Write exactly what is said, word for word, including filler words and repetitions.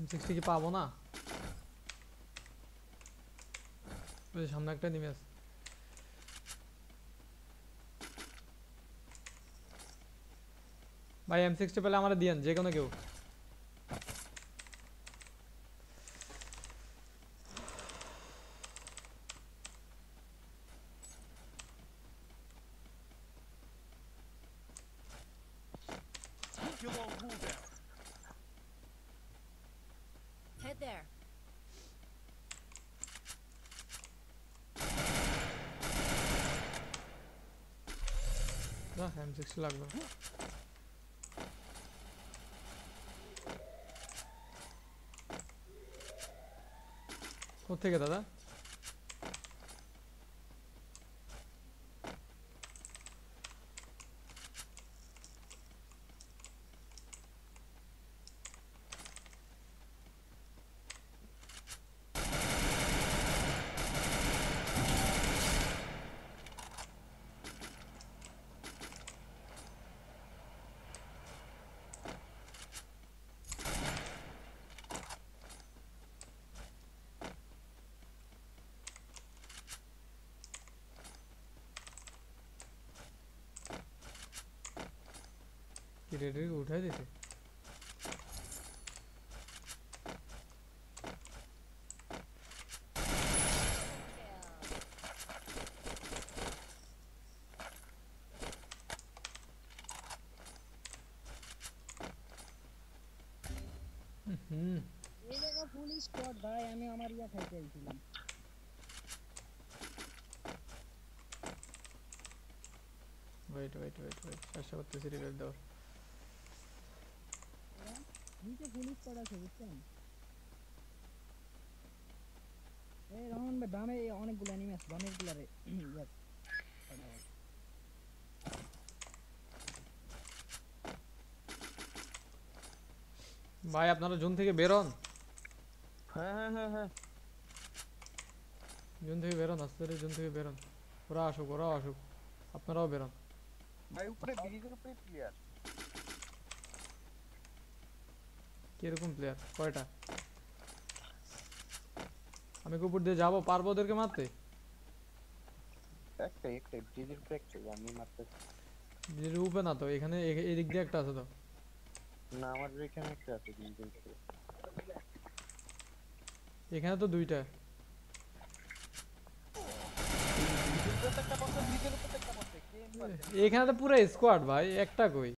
Sixty কি পাবো না? ওই সামনে একটা নিমে আছে। ভাই এম সিক্সটি পেলে আমারে দিয়েন যে কোনো কেউ। Head there. না এম সিক্সটি লাগবে। কোথেকে দাদা? কি রেডি উঠাই দিছে? হুম এই জায়গা ফুল স্কোয়াড ভাই, আমি আমার ইয়া খাইতে আইছিলাম। ওয়েট ওয়েট ওয়েট ওয়েট চেষ্টা করতেছি রিভাইভ দেওয়ার। নিচে ফুল স্কোয়াড আছে বুঝছেন? এই রহমান ভাই বামে অনেকগুলো এনিমি আছে, বামের গুলারে ইয়াস। ভাই আপনারা জোন থেকে বের হন। হ্যাঁ হ্যাঁ হ্যাঁ হ্যাঁ জোন থেকে বের হন, আস্তে ধীরে জোন থেকে বের হন। ওরা আসুক, ওরাও আসুক, আপনারাও বের হন। ভাই উপরে ব্রিজের উপরে প্লেয়ার। কিরকম প্লেয়ার? কয়টা? আমি কুপুর দিয়ে যাবো, পারবো ওদেরকে মারতে? একটা একটা ব্রিজের উপরে একটা আমি মারতে। ব্রিজের উপরে না তো, এখানে এ- এদিক দিয়ে একটা আছে তো। না আমাদের এখানে একটা আছে ব্রিজের উপরে। এখানে তো দুইটা। ব্রিজের উপরে একটা পড়ছে, ব্রিজের উপরে একটা পড়ছে। কে মারছে? এখানে তো পুরো স্কোয়াড ভাই, একটা কই?